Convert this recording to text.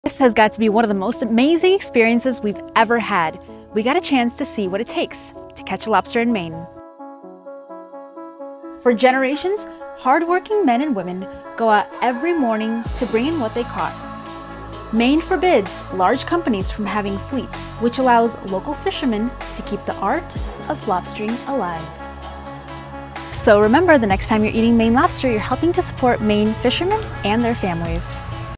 This has got to be one of the most amazing experiences we've ever had. We got a chance to see what it takes to catch a lobster in Maine. For generations, hardworking men and women go out every morning to bring in what they caught. Maine forbids large companies from having fleets, which allows local fishermen to keep the art of lobstering alive. So remember, the next time you're eating Maine lobster, you're helping to support Maine fishermen and their families.